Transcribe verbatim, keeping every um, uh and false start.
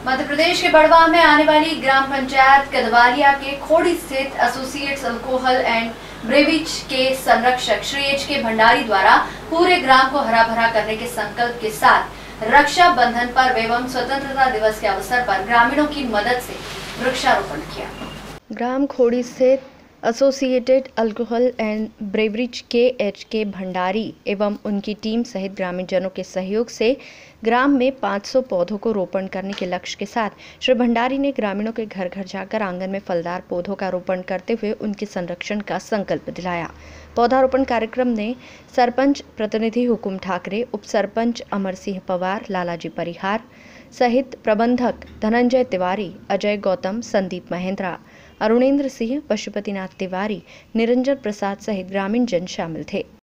मध्य प्रदेश के बड़वाह में आने वाली ग्राम पंचायत कदवालिया के खोड़ी स्थित एसोसिएट्स अल्कोहल एंड ब्रेविज के संरक्षक श्री एच के भंडारी द्वारा पूरे ग्राम को हरा भरा करने के संकल्प के साथ रक्षा बंधन पर्व एवं स्वतंत्रता दिवस के अवसर पर ग्रामीणों की मदद से वृक्षारोपण किया। ग्राम खोड़ी स्थित एसोसिएटेड अल्कोहल एंड ब्रेवरीज के एच के भंडारी एवं उनकी टीम सहित ग्रामीण जनों के सहयोग से ग्राम में पाँच सौ पौधों को रोपण करने के लक्ष्य के साथ श्री भंडारी ने ग्रामीणों के घर घर जाकर आंगन में फलदार पौधों का रोपण करते हुए उनके संरक्षण का संकल्प दिलाया। पौधारोपण कार्यक्रम ने सरपंच प्रतिनिधि हुकुम ठाकरे, उप सरपंच अमर सिंह पवार, लालाजी परिहार सहित प्रबंधक धनंजय तिवारी, अजय गौतम, संदीप महेंद्रा, अरुणेंद्र सिंह, पशुपतिनाथ तिवारी, निरंजन प्रसाद सहित ग्रामीण जन शामिल थे।